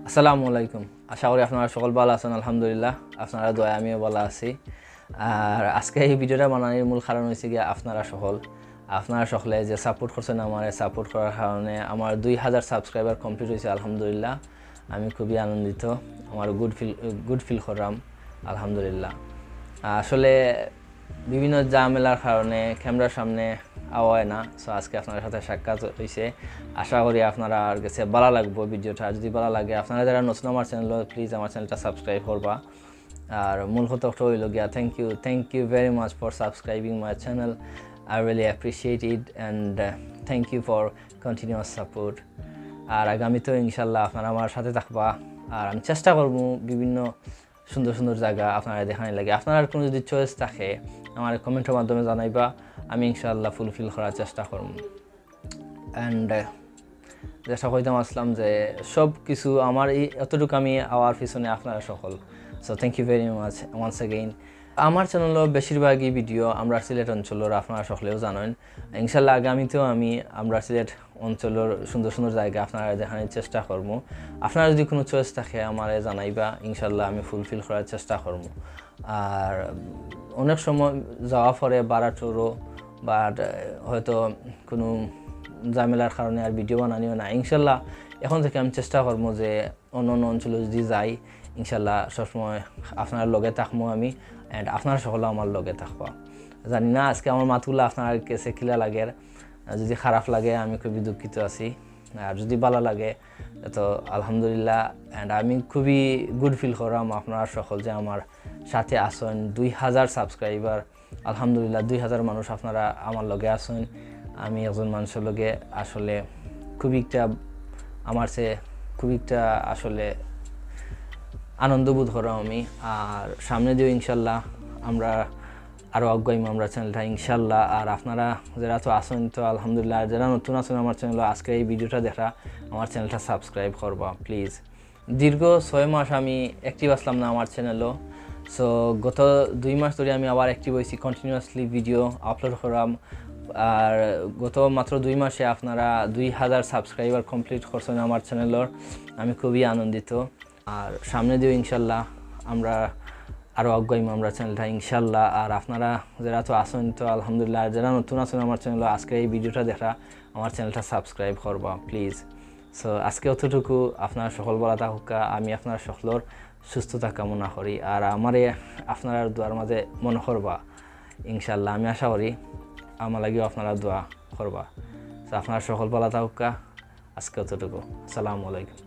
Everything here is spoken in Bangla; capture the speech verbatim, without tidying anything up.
আসসালামু আলাইকুম। আশা করি আপনারা সকল ভালো আছেন। আলহামদুলিল্লাহ আপনারা দোয়া আমিও ভালো আছি। আর আজকে এই ভিডিওটা বানানোর মূল কারণ হচ্ছে গিয়ে আপনারা সকল আপনারা সকলে যে সাপোর্ট করছেন আমার সাপোর্ট করার কারণে আমার দুই হাজার সাবস্ক্রাইবার কমপ্লিট হয়েছে। আলহামদুলিল্লাহ আমি খুবই আনন্দিত, আমার গুড ফিল গুড ফিল করলাম আলহামদুলিল্লাহ। আসলে বিভিন্ন ঝামেলার কারণে ক্যামেরার সামনে আওয়ায় না, সো আজকে আপনার সাথে সাক্ষাৎ হয়েছে। আশা করি আপনারা আর কাছে ভালো লাগবে ভিডিওটা। যদি ভালো লাগে আপনারা যারা নতুন আমার চ্যানেল প্লিজ আমার চ্যানেলটা সাবস্ক্রাইব করবা। আর মূল কথা হইল গিয়া thank you thank you very much for subscribing my channel. I really appreciate it and thank you for continuous support. আর আগামীতেও ইনশাল্লাহ আপনারা আমার সাথে থাকবা। আর আমি চেষ্টা করবো বিভিন্ন সুন্দর সুন্দর জায়গা আপনারা দেখানো লাগে। আপনার কোনো যদি চয়েস থাকে আমার কমেন্টের মাধ্যমে জানাইবা, আমি ইনশাআল্লাহ ফুলফিল করার চেষ্টা করব। অ্যান্ড যেটা কইতাম আসলাম যে সব কিছু আমার এই এতটুকু আমি আওয়ার পিছনে আপনারা সকল। So thank you very much once again. আমার চ্যানেলও বেশিরভাগই ভিডিও আমরা সিলেট অঞ্চলের, আপনারা সকলেও জানেন। ইনশাল্লাহ আগামীতেও আমি আমরা সিলেট অঞ্চলের সুন্দর সুন্দর জায়গা আপনারা দেখানোর চেষ্টা করবো। আপনারা যদি কোনো চয়েস থাকে আমার জানাইবা, ইনশাল্লাহ আমি ফুলফিল করার চেষ্টা করবো। আর অনেক সময় যাওয়া পরে বাড়াটোরও বা হয়তো কোনো ঝামেলার কারণে আর ভিডিও বানানিও না। ইনশাল্লাহ এখন থেকে আমি চেষ্টা করবো যে অন্য অন্য অঞ্চলে যদি যাই ইনশাল্লাহ সবসময় আপনার লগে থাকবো আমি, অ্যান্ড আপনারা সকলে আমার লগে থাকবা। জানি না আজকে আমার মাতগুলো আপনার কাছে কিলা লাগে, যদি খারাপ লাগে আমি খুবই দুঃখিত আছি। আর যদি ভালো লাগে তো আলহামদুলিল্লাহ। অ্যান্ড আমি খুবই গুড ফিল করলাম আপনারা সকল যে আমার সাথে আসেন। দুই হাজার সাবস্ক্রাইবার আলহামদুলিল্লাহ, দুই হাজার মানুষ আপনারা আমার লগে আসেন। আমি একজন মানুষের লগে আসলে খুবই একটা আমার সে খুবই একটা আসলে আনন্দ বোধ করাম আমি। আর সামনে দিয়েও ইনশাল্লাহ আমরা আরও অগ্রগামী আমরা চ্যানেলটা ইনশাল্লাহ। আর আপনারা যারা তো আসেন তো আলহামদুলিল্লাহ, যারা নতুন আছেন আমার চ্যানেল আজকে এই ভিডিওটা দেখা আমার চ্যানেলটা সাবস্ক্রাইব করবা প্লিজ। দীর্ঘ ছয় মাস আমি অ্যাক্টিভ আসলাম না আমার চ্যানেলও। সো গত দুই মাস ধরে আমি আবার অ্যাক্টিভ হয়েছি, কন্টিনিউয়াসলি ভিডিও আপলোড করাম। আর গত মাত্র দুই মাসে আপনারা দুই হাজার সাবস্ক্রাইবার কমপ্লিট করছেন আমার চ্যানেলের, আমি খুবই আনন্দিত। আর সামনে দিয়েও ইনশাল্লাহ আমরা আরও অগ্রগামী আমরা চ্যানেলটা ইনশাল্লাহ। আর আপনারা যারা তো আসেন তো আলহামদুলিল্লাহ, যারা নতুন আছেন আমার চ্যানেল আজকে এই ভিডিওটা দেখা আমার চ্যানেলটা সাবস্ক্রাইব করবা প্লিজ। সো আজকে অতটুকু, আপনারা সকল বলা থাকুকা, আমি আপনার সকলের সুস্থতা কামনা করি। আর আমারে আপনারা দোয়ার মাঝে মনে করবা ইনশাল্লাহ। আমি আশা করি আমার লাগেও আপনারা দোয়া করবা। তো আপনারা সকল বলা থাকুকা, আজকে অতটুকু। আসসালামু আলাইকুম।